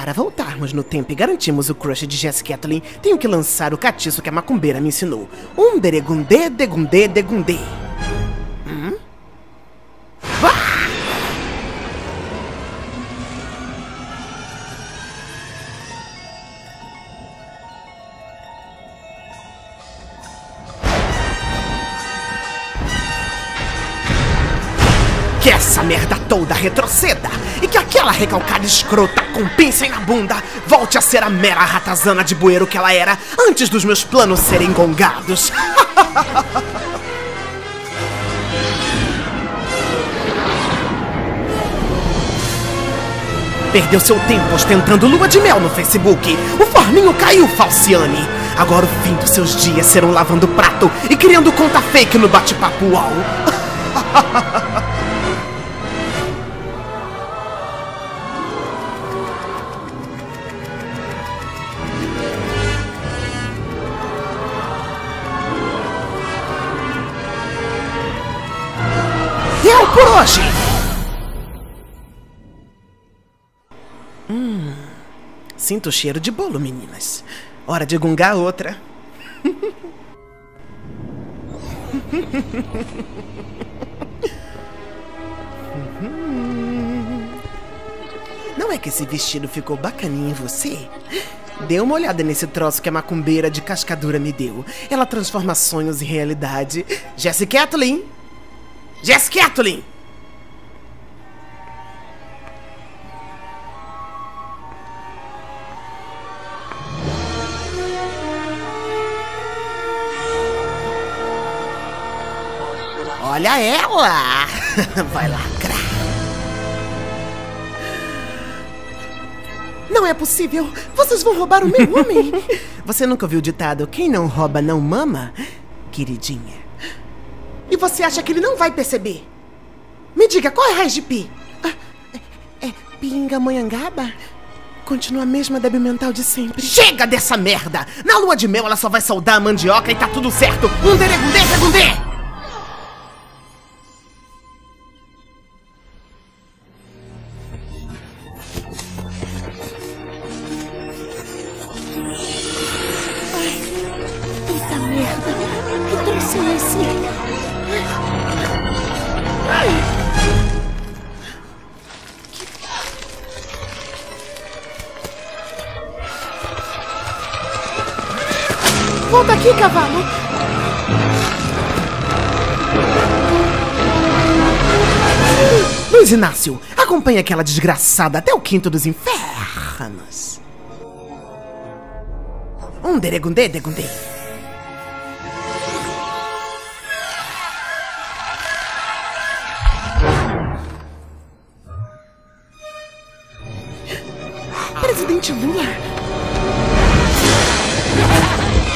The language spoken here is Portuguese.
Para voltarmos no tempo e garantirmos o crush de Jessie Kathleen, tenho que lançar o catiço que a macumbeira me ensinou. Um deregundê, degundê, degundê. Que essa merda toda retroceda e que aquela recalcada escrota com pincel na bunda volte a ser a mera ratazana de bueiro que ela era antes dos meus planos serem gongados. Perdeu seu tempo ostentando lua de mel no Facebook. O forninho caiu, Falciane. Agora o fim dos seus dias serão lavando prato e criando conta fake no bate-papo UOL. Deu por hoje! Sinto o cheiro de bolo, meninas. Hora de gungar outra. Não é que esse vestido ficou bacaninho em você? Dê uma olhada nesse troço que a macumbeira de cascadura me deu. Ela transforma sonhos em realidade. Jessie Kathleen! Jessie Kathleen! Olha ela! Vai lacrar! Não é possível! Vocês vão roubar o meu homem! Você nunca ouviu o ditado, quem não rouba não mama? Queridinha. E você acha que ele não vai perceber? Me diga, qual é a raiz de pi? É Pingamonhangaba? Continua a mesma débil mental de sempre. Chega dessa merda! Na lua de mel ela só vai saudar a mandioca e tá tudo certo! Um deregundê, segundê! Puta merda! Que troço é esse? Volta aqui, cavalo! Luiz Inácio, acompanhe aquela desgraçada até o quinto dos infernos. Um deregundê, degundê. Presidente Lula?